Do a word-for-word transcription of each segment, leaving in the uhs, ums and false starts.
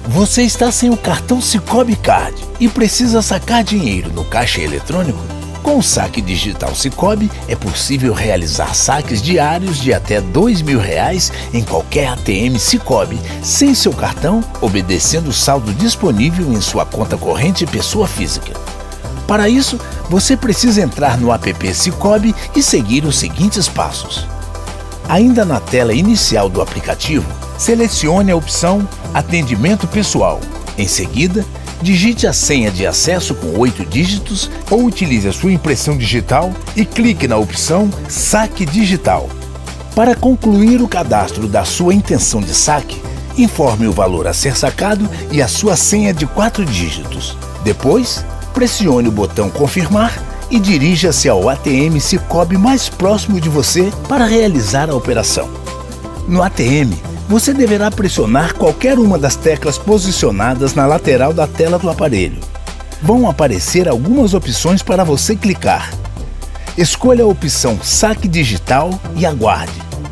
Você está sem o cartão Sicoob Card e precisa sacar dinheiro no caixa eletrônico? Com o saque digital Sicoob é possível realizar saques diários de até dois mil reais em qualquer A T M Sicoob, sem seu cartão, obedecendo o saldo disponível em sua conta corrente pessoa física. Para isso, você precisa entrar no app Sicoob e seguir os seguintes passos. Ainda na tela inicial do aplicativo, selecione a opção Atendimento Pessoal. Em seguida, digite a senha de acesso com oito dígitos ou utilize a sua impressão digital e clique na opção Saque Digital. Para concluir o cadastro da sua intenção de saque, informe o valor a ser sacado e a sua senha de quatro dígitos. Depois, pressione o botão Confirmar e dirija-se ao A T M Sicoob mais próximo de você para realizar a operação. No A T M, você deverá pressionar qualquer uma das teclas posicionadas na lateral da tela do aparelho. Vão aparecer algumas opções para você clicar. Escolha a opção Saque Digital e aguarde.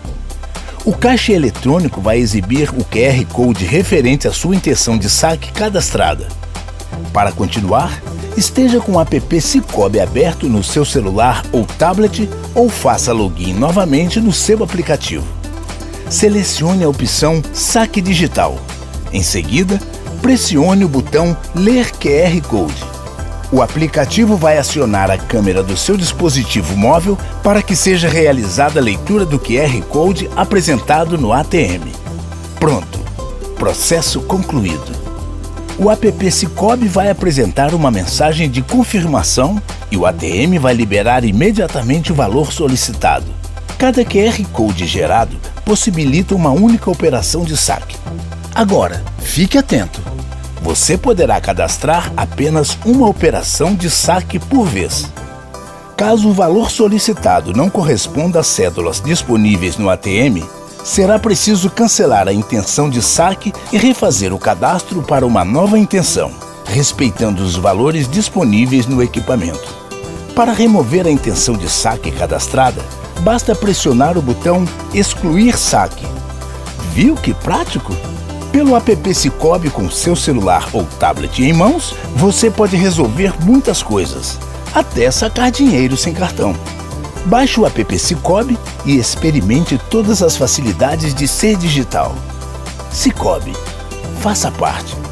O caixa eletrônico vai exibir o Q R Code referente à sua intenção de saque cadastrada. Para continuar, esteja com o app Sicoob aberto no seu celular ou tablet ou faça login novamente no seu aplicativo. Selecione a opção Saque Digital. Em seguida, pressione o botão Ler Q R Code. O aplicativo vai acionar a câmera do seu dispositivo móvel para que seja realizada a leitura do Q R Code apresentado no A T M. Pronto! Processo concluído. O app Sicoob vai apresentar uma mensagem de confirmação e o A T M vai liberar imediatamente o valor solicitado. Cada Q R Code gerado possibilita uma única operação de saque. Agora, fique atento! Você poderá cadastrar apenas uma operação de saque por vez. Caso o valor solicitado não corresponda às cédulas disponíveis no A T M, será preciso cancelar a intenção de saque e refazer o cadastro para uma nova intenção, respeitando os valores disponíveis no equipamento. Para remover a intenção de saque cadastrada, basta pressionar o botão Excluir Saque. Viu que prático? Pelo app Sicoob com seu celular ou tablet em mãos, você pode resolver muitas coisas, até sacar dinheiro sem cartão. Baixe o app Sicoob e experimente todas as facilidades de ser digital. Sicoob, faça parte.